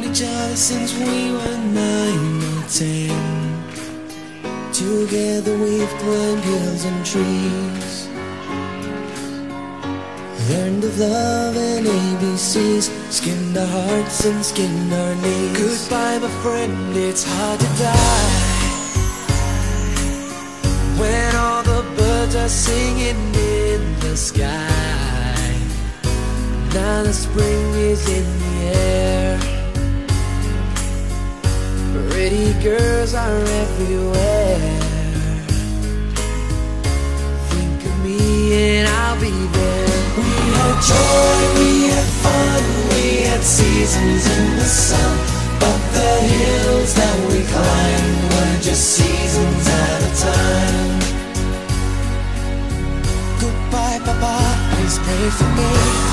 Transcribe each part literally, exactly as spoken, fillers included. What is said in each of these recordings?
each other since we were nine or ten. Together we've climbed hills and trees, learned of love and A B Cs, skinned our hearts and skinned our knees. Goodbye my friend, it's hard to die when all the birds are singing in the sky. Now the spring is in the air, pretty girls are everywhere. Think of me and I'll be there. We had joy, we had fun, we had seasons in the sun, but the hills that we climbed were just seasons at a time. Goodbye, Papa, please pray for me.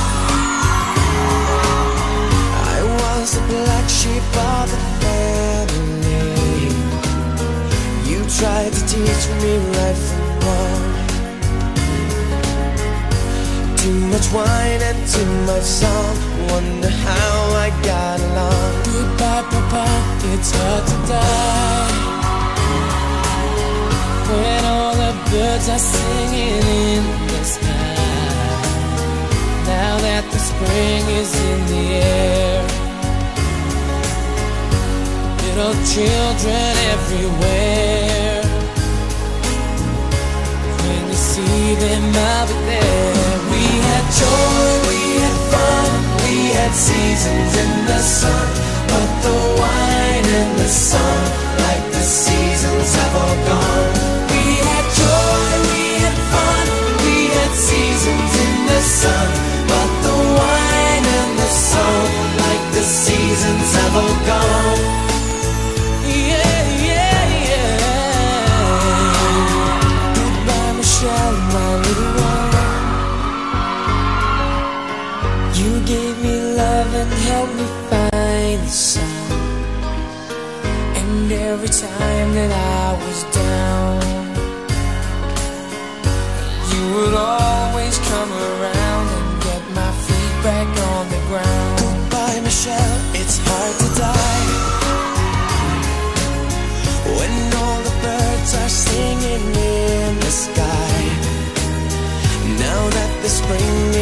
I was the black sheep of the family. You tried to teach me right from wrong. Too much wine and too much song, wonder how I got along. Goodbye, Papa, it's hard to die when all the birds are singing in the sky. Now that the spring is in the air, little children everywhere. When you see them, I'll be there. We had joy, we had fun, we had seasons in the sun, but the wine and the sun, like the seasons, have all gone. We had joy, we had fun, we had seasons in the sun, but the wine and the sun, like the seasons, have all gone. Yeah, yeah, yeah. Goodbye, Michelle, my little one. You gave me love and helped me find the sun. And every time that I was down, you would always come around and get my feet back on the ground. Goodbye, Michelle, it's hard to die when all the birds are singing in the sky. Now that the spring